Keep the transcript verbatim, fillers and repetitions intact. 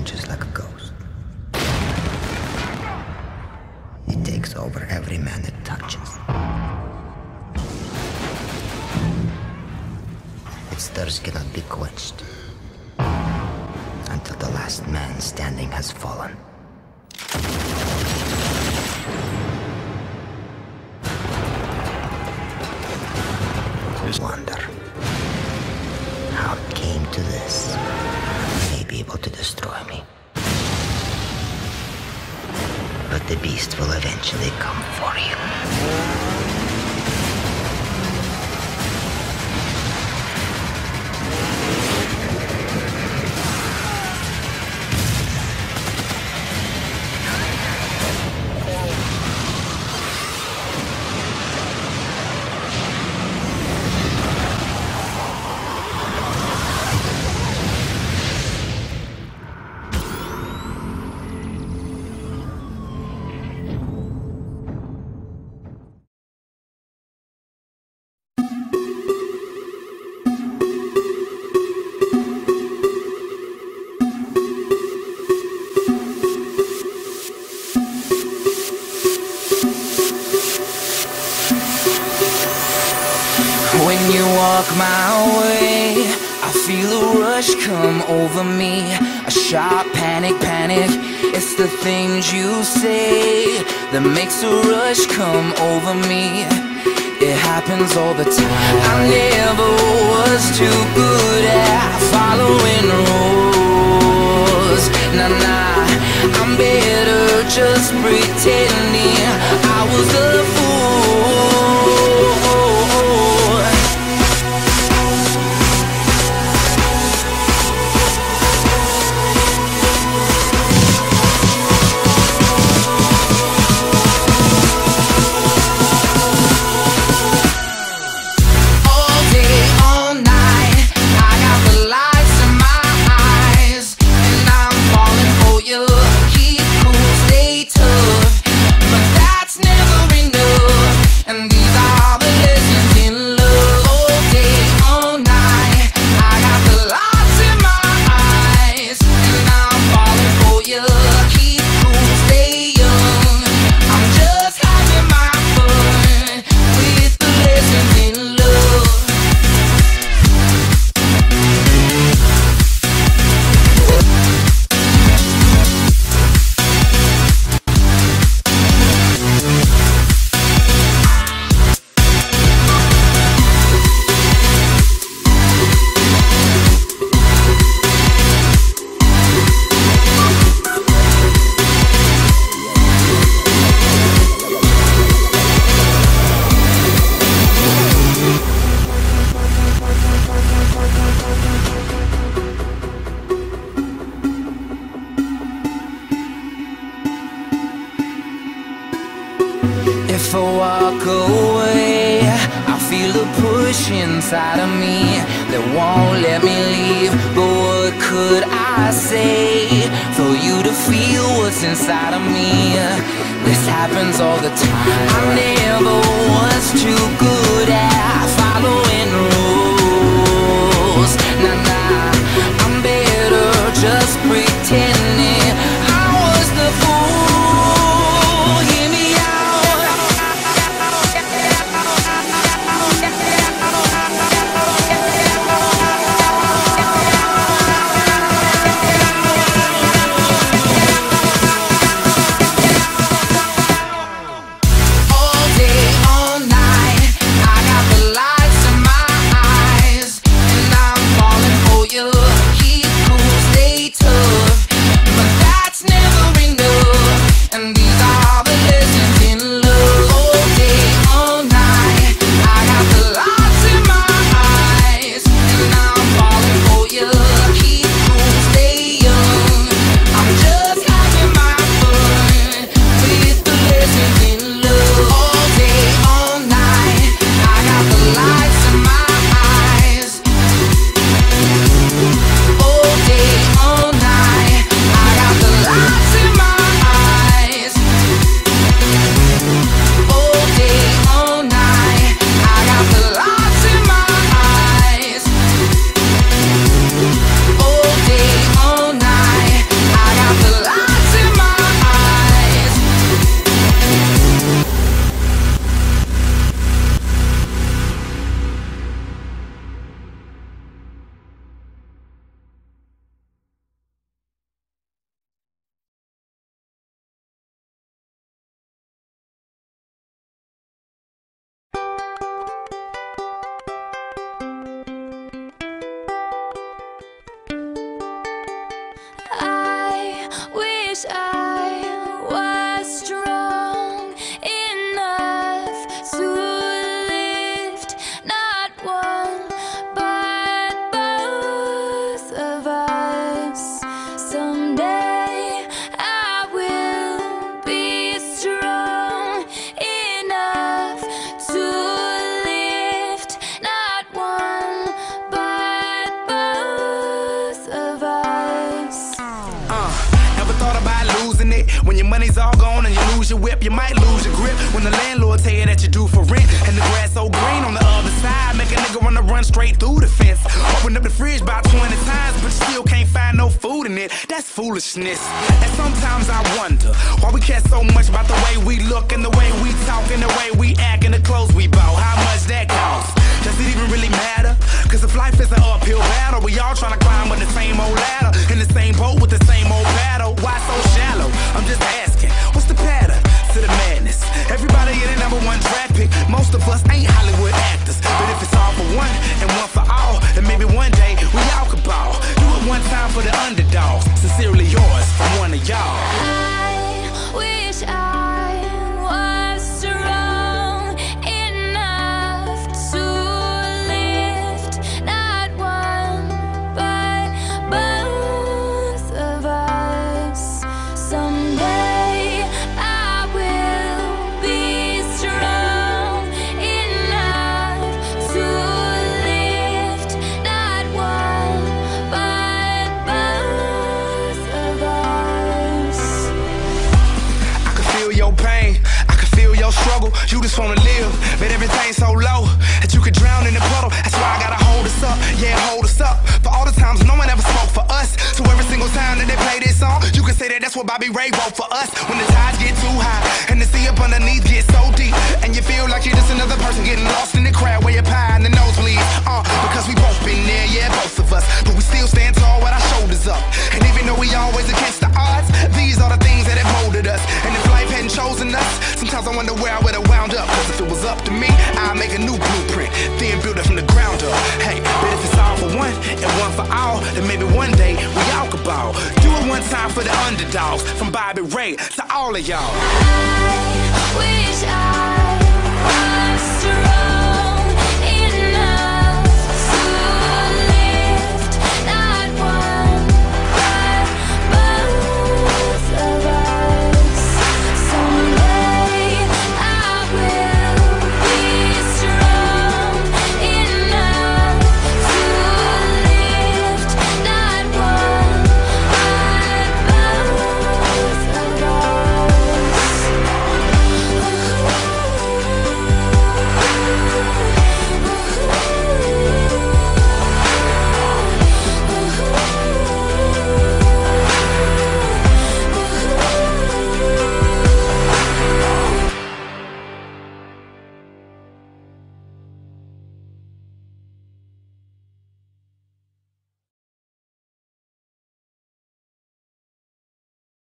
vanishes like a ghost. It takes over every man it touches. Its thirst cannot be quenched until the last man standing has fallen. Wonder how it came to this. It may be able to destroy me, but the beast will eventually come for you. When you walk my way, I feel a rush come over me. A sharp panic, panic. It's the things you say that makes a rush come over me. It happens all the time. I never was too good at following rules. Nah, nah, I'm better just pretending I was a fool. If I walk away, I feel a push inside of me that won't let me leave. But what could I say for you to feel what's inside of me? This happens all the time. I never was too good at following rules. Nah, nah, I'm better just pretending I was the fool. Hear me out. All day, all night, I got the lights in your money's all gone and you lose your whip, you might lose your grip when the landlord tell you that you due for rent. And the grass so green on the other side, make a nigga wanna run straight through the fence. Open up the fridge about twenty times, but you still can't find no food in it. That's foolishness. And sometimes I wonder why we care so much about the way we look and the way we talk and the way we act and the clothes we bought. How much that costs? Does it even really matter? Cause if life is an uphill battle, we all tryna climb with the same old ladder, in the same boat with the same old battle. Why so shallow? I'm just asking, what's the pattern to the madness? Everybody in the number one draft pick. Most of us ain't Hollywood actors, but if it's all for one and one for all, then maybe one day we all could ball. Do it one time for the underdogs. Sincerely yours from one of y'all. I wish I was strong enough to lift not one but both of us. Someday I will be strong enough to lift not one but both of us. I can feel your pain, I can feel your struggle. You just wanna live, but everything's so low that you could drown in the puddle. That's why I gotta hold us up, yeah, hold us up. For all the times no one ever spoke for us, so every single time that they play this song, you can say that that's what Bobby Ray wrote for us. When the tides get too high and the sea up underneath gets so deep, and you feel like you're just another person getting lost in the crowd where your pie and the nosebleeds. Uh, because we both been there, yeah, both of us, but we still stand tall with our shoulders up. And even though we always against the odds, these are the things that have molded us. And if life hadn't chosen us, sometimes I wonder where I would have wound up. Cause if it was up to me, I'd make a new blueprint, then build it from the ground up. Hey, but if it's all for one and one for all, then maybe one day we all could ball. Do it one time for the underdogs, from Bobby Ray to all of y'all. I wish I